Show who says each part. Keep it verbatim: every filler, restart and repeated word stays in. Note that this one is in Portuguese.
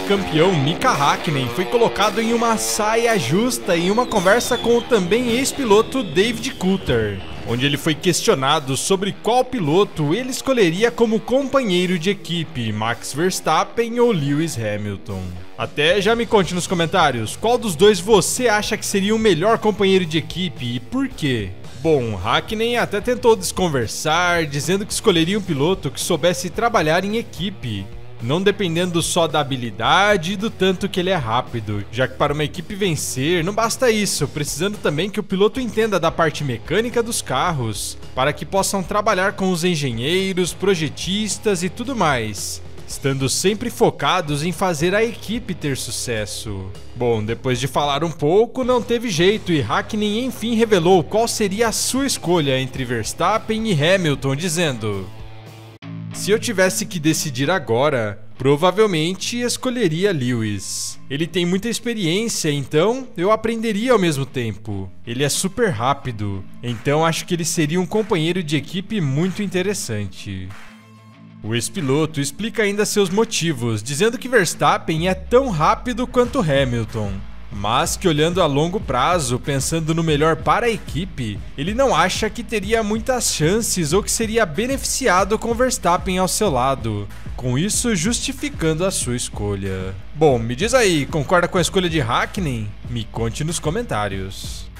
Speaker 1: campeão Mika Häkkinen foi colocado em uma saia justa em uma conversa com o também ex-piloto David Coulthard, onde ele foi questionado sobre qual piloto ele escolheria como companheiro de equipe, Max Verstappen ou Lewis Hamilton. Até já me conte nos comentários, qual dos dois você acha que seria o melhor companheiro de equipe e por quê? Bom, Häkkinen até tentou desconversar, dizendo que escolheria um piloto que soubesse trabalhar em equipe, não dependendo só da habilidade e do tanto que ele é rápido, já que para uma equipe vencer não basta isso, precisando também que o piloto entenda da parte mecânica dos carros, para que possam trabalhar com os engenheiros, projetistas e tudo mais, estando sempre focados em fazer a equipe ter sucesso. Bom, depois de falar um pouco, não teve jeito e Häkkinen enfim revelou qual seria a sua escolha entre Verstappen e Hamilton, dizendo: "Se eu tivesse que decidir agora, provavelmente escolheria Lewis. Ele tem muita experiência, então eu aprenderia ao mesmo tempo. Ele é super rápido, então acho que ele seria um companheiro de equipe muito interessante." O ex-piloto explica ainda seus motivos, dizendo que Verstappen é tão rápido quanto Hamilton, mas que olhando a longo prazo, pensando no melhor para a equipe, ele não acha que teria muitas chances ou que seria beneficiado com Verstappen ao seu lado, com isso justificando a sua escolha. Bom, me diz aí, concorda com a escolha de Häkkinen? Me conte nos comentários.